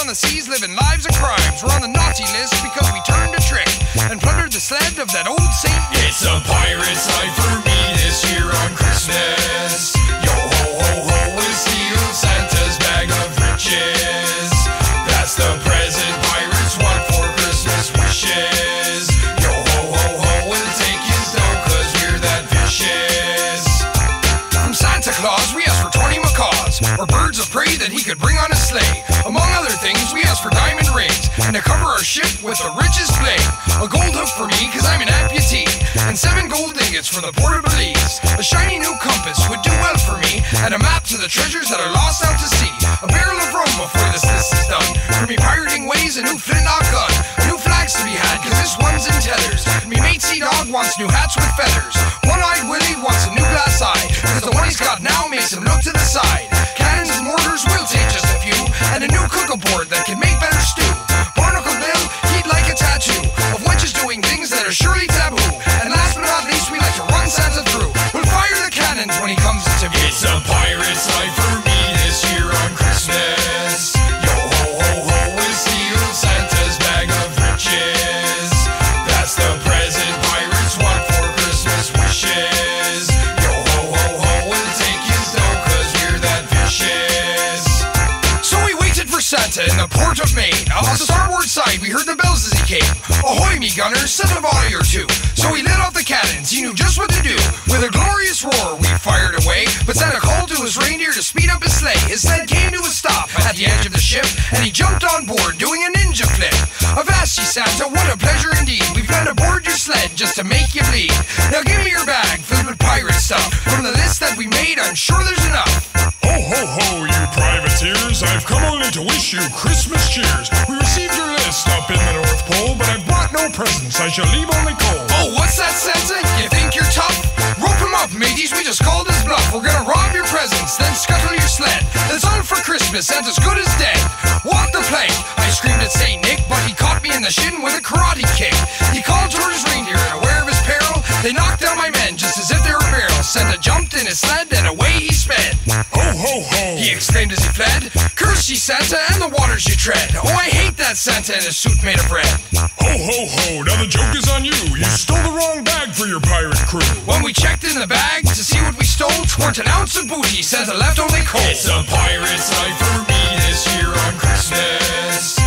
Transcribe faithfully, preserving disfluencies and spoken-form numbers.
on the seas living lives of crimes. We're on the naughty list because we turned a trick and plundered the sled of that old Saint Nick. It's a pirate's life for me this year on Christmas. Yo ho ho ho, we'll steal Santa's bag of riches. That's the present pirates want for Christmas wishes. Yo ho ho ho, we'll take his dough cause we're that vicious. From Santa Claus we asked for twenty macaws, or birds of prey that he could bring on his sleigh. Among other things we asked for diamond rings, and to cover our ship with the richest bling. A gold hook for me cause I'm an amputee, and seven gold ingots for the port of Belize. A shiny new compass would do well for me, and a map to the treasures that are lost out to sea. A barrel of rum before this list is done. For me pirating ways, a new flintlock gun. A new flags to be had cause this one's in tethers. And me mate Sea Dog wants new hats with feathers. One-eyed Willie wants a new glass eye, cause the one he's got now makes him look to the side. Cannons and mortars will take just a few, and a new cook-aboard that can make better stew. Barnacle Bill, he'd like a tattoo of wenches doing things that are surely taboo. And last but not least, we like to run Santa through. We'll fire the cannons when he comes to view. It's a pirate's life for me this year on Christmas. Yo ho ho ho, we'll steal Santa's bag of riches. That's the present pirates want for Christmas wishes. Yo ho ho ho, we'll take his dough cause we're that vicious. So we waited for Santa in the port of Maine. On the starboard side we heard the bells as he came. Ahoy me gunners, set a volley or two. So he lit off the cannons, he knew just what to do. With a glorious roar we fired away, but Santa called to his reindeer to speed up his sleigh. His sled came to a stop at the edge of the ship, and he jumped on board doing a ninja flip. Avast ye Santa, what a pleasure indeed. We planned to board your sled just to make you bleed. Now give me your bag filled with pirate stuff. From the list that we made, I'm sure there's enough. Ho ho ho, you privateers, I've come only to wish you Christmas cheers. We received your list up in the North Pole, but I've brought no presents, I shall leave only coal. Oh, what's that, Santa? You think you're tough? Rope him up, mateys, we just called his bluff. We're gonna rob your presents, then scuttle your sled. That's all for Christmas, Santa's good as dead. What the plague? I screamed at Saint Nick, but he caught me in the shin with a karate kick. He called toward his reindeer, and aware of his peril, they knocked down my men just as if they were barrels. Santa jumped in his sled, and away he sped. Ho ho ho, he exclaimed as he fled. Curse ye Santa and the waters you tread. Oh, I hate that Santa and his suit made of red. Ho ho ho, now the joke is on you. You stole the wrong bag for your pirate crew. When we checked in the bag to see what we stole, twarn't an ounce of booty, Santa left only coal. It's a pirate's life for me this year on Christmas.